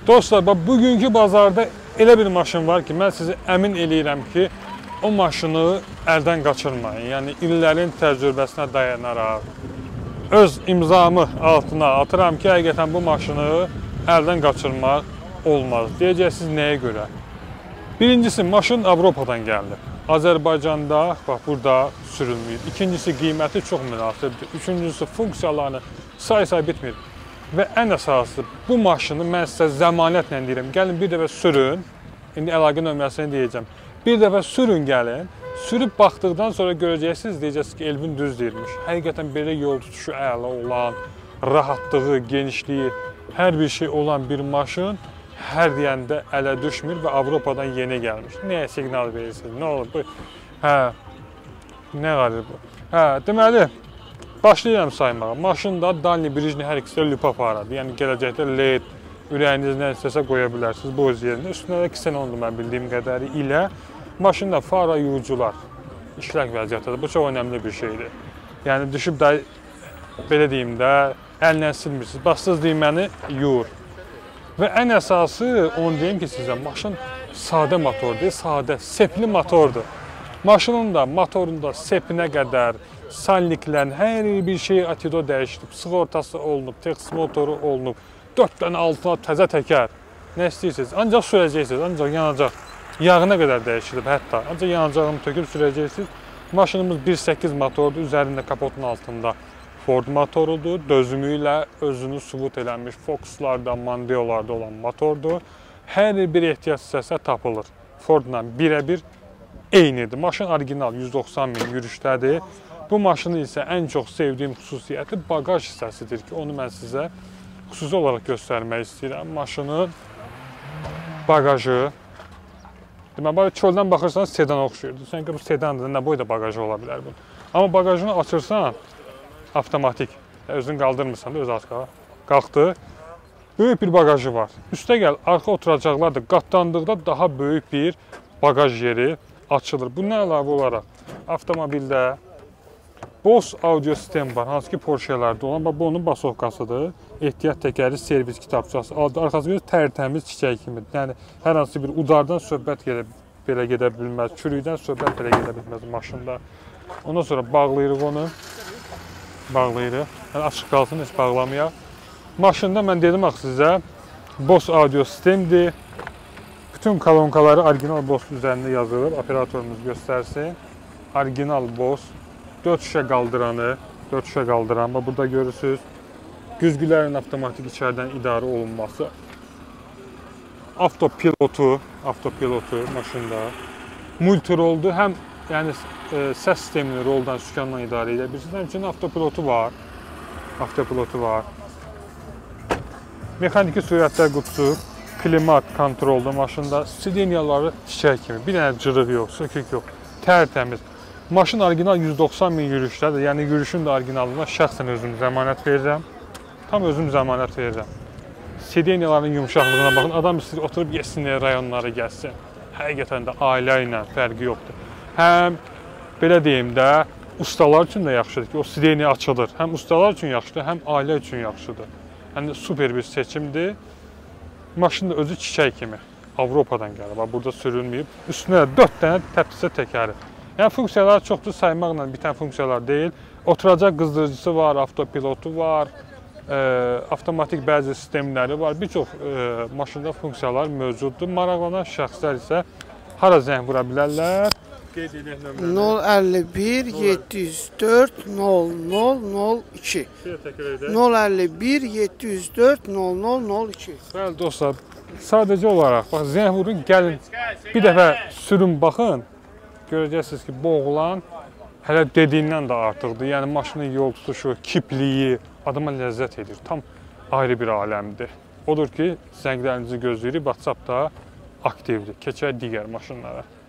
Dostlar, bugünkü bazarda elə bir maşın var ki, mən sizi əmin eləyirəm ki, o maşını əldən qaçırmayın. Yəni, illərin təcrübəsinə dayanaraq, öz imzamı altına atıram ki, həqiqətən bu maşını əldən qaçırmaq olmaz. Deyəcəksiniz, nəyə görə? Birincisi, maşın Avropadan gəldi. Azərbaycanda, bax, burada sürülməyir. İkincisi, qiyməti çox münasibdir. Üçüncüsü, funksiyalarını say bitmir. Və ən əsası, bu maşını mən sizə zəmanətlə deyirəm. Gəlin, bir dəfə sürün. İndi əlaqə nömrəsini deyəcəm. Bir dəfə sürün, gəlin. Sürüb baxdıqdan sonra görəcəksiniz, deyəcəksiniz ki, Elvin düz deyirmiş. Həqiqətən belə yol tutuşu əla olan, rahatlığı, genişliyi, hər bir şey olan bir maşın hər deyəndə ələ düşmür və Avropadan yeni gəlmiş. Nəyə siqnal verirsiniz? Nə olur? Hə, nə qalır bu? Hə, deməli, başlayıram saymağa. Maşında Dalni Brijni hər ikisi də lüpa faradır. Yəni, gələcəkdə LED, ürəyiniz nə istəsə qoya bilərsiniz boz yerində. Üstündə də ksenondur mən bildiyim qədəri ilə. Maşında fara yuyucular işlək vəziyyətədir. Bu çox önəmli bir şeydir. Yəni, düşüb də, belə deyim də, əllə silmirsiniz. Bastınız düyməni, yuyur. Və ən əsası, onu deyim ki, sizə, maşın sadə motordur, sadə, sepli motordur. Maşının da, motorunda sepinə qədər, salniklərin hər bir şey atido dəyişilib, sığortası olunub, texs motoru olunub, 4 dənə altına təzə təkər, nə istəyirsiniz? Ancaq sürəcəksiniz, ancaq yanacaq, yağına qədər dəyişilib hətta, ancaq yanacağını töküb sürəcəksiniz. Maşınımız 1.8 motordur, üzərində kapotun altında Ford motorudur, dözümü ilə özünü sübut eləmiş Focuslarda, Mondeolarda olan motordur. Hər bir ehtiyac hissəsə tapılır. Fordla birə-bir eynidir. Maşın orijinal 190 min yürüşdədir. Bu maşının isə ən çox sevdiyim xüsusiyyəti bagaj hissəsidir ki, onu mən sizə xüsusi olaraq göstərmək istəyirəm. Maşının bagajı, deməli, çöldən baxırsanız sedan oxşuyurdu. Sanki bu sedandır, nə boyda bagajı ola bilər bu. Amma bagajını açırsan, avtomatik, özünü qaldırmırsan da öz arxağa qalxdı. Böyük bir bagajı var. Üstə gəl, arxa oturacaqlar da qatlandıqda daha böyük bir bagaj yeri açılır. Bundan əlavə olaraq avtomobildə Bose audio sistemi var, hansı ki Porsche-lərdə olan. Bu onun basovkasıdır. Ehtiyat təkəri, servis kitabçası. Arxası bir tərtəmiz çiçək kimidir. Yəni, hər hansı bir udardan söhbət belə gedə bilməz, çürükdən söhbət belə gedə bilməz maşında. Ondan sonra bağlayırıq onu. Bağlayırıq. Yəni, açıq qalsın, heç bağlamayaq. Maşında mən dedim axı sizə, Bose audio sistemdir. Bütün kolonkaları orijinal Bose üzərində yazılır. Operatorumuz göstərsin. Orijinal Bose. 4 şüşə qaldıranı, 4 şüşə qaldıran. Burada görürsünüz. Güzgülərin avtomatik içərdən idarə olunması. Avtopilotu maşında. Multiroldur. Həm yəni, səs sistemini roldan, sükandan idarə edə bilirsiniz. Həmçinin avtopilotu var. Mexaniki sürətlər qutusu, klimat kontrolda maşında, sideniyaları çiçək kimi, bir dənə cırıq yox, sökük yox, tərtəmiz. Maşın orijinal 190 min yürüşdədir, yəni yürüşün də orijinalına şəxsən özüm zəmanət verirəm. Tam özüm zəmanət verirəm. Sideniyaların yumuşaqlığına baxın, adam istəyir oturub yesin, rayonları gəlsin. Həqiqətən də ailə ilə fərqi yoxdur. Həm, belə deyim də, ustalar üçün də yaxşıdır ki, o sideniya açılır. Həm ustalar üçün yaxşıdır, həm ailə üçün yaxşıdır. Yəni, super bir seçimdir. Maşın da özü çiçək kimi Avropadan gəlir. Burada sürülməyib. Üstünə 4 dənə təptisə təkəri. Yəni, funksiyalar çoxdur, saymaqla bitən funksiyalar deyil. Oturacaq qızdırıcısı var, avtopilotu var, avtomatik bəzi sistemləri var. Bir çox maşında funksiyalar mövcuddur. Maraqlanan şəxslər isə hara zəng vura bilərlər? 051 704 0002 051 704 0002. Bəli dostlar, sadəcə olaraq bax, zəng vurun, gəlin, bir dəfə sürün, baxın, görəcəksiniz ki, bu oğlan hələ dediyindən də artıqdır. Yəni, maşının yol tutuşu, kipliyi adama ləzzət edir. Tam ayrı bir aləmdir. Odur ki, zənglərinizi gözləyirik, WhatsApp da aktivdir. Keçək digər maşınlara.